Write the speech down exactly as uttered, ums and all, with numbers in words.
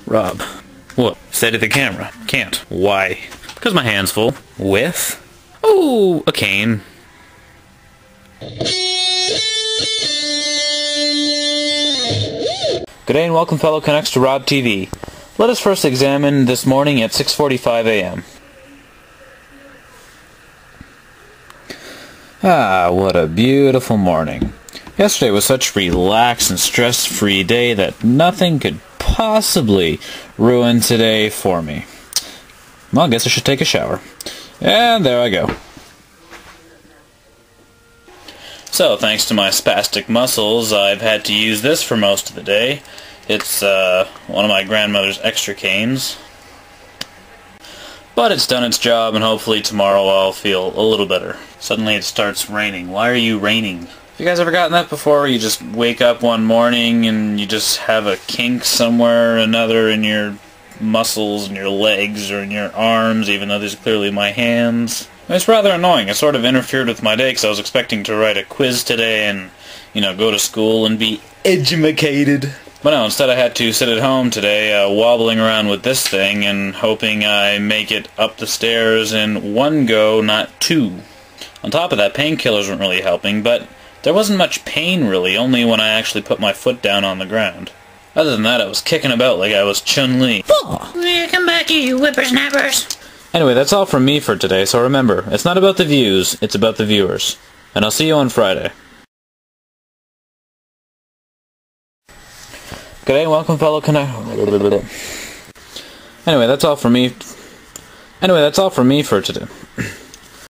Rob. What? Steady the camera. Can't. Why? Because my hand's full. With? Oh, a cane. Good day and welcome, fellow Canucks, to RobbedTV. Let us first examine this morning at six forty-five a m Ah, what a beautiful morning. Yesterday was such a relaxed and stress-free day that nothing could possibly ruin today for me. Well, I guess I should take a shower. And there I go. So, thanks to my spastic muscles, I've had to use this for most of the day. It's uh, one of my grandmother's extra canes. But it's done its job, and hopefully tomorrow I'll feel a little better. Suddenly it starts raining. Why are you raining? Have you guys ever gotten that before? You just wake up one morning and you just have a kink somewhere or another in your muscles, in your legs, or in your arms, even though these are clearly my hands. It's rather annoying. It sort of interfered with my day because I was expecting to write a quiz today and, you know, go to school and be edumacated. But no, instead I had to sit at home today, uh, wobbling around with this thing and hoping I make it up the stairs in one go, not two. On top of that, painkillers weren't really helping, but there wasn't much pain really, only when I actually put my foot down on the ground. Other than that, I was kicking about like I was Chun Li. Oh, yeah, come back here, you whippersnappers. Anyway, that's all from me for today, so remember, it's not about the views, it's about the viewers. And I'll see you on Friday. Good day, welcome, fellow Canucks. Anyway, that's all for me. Anyway, that's all for me for today.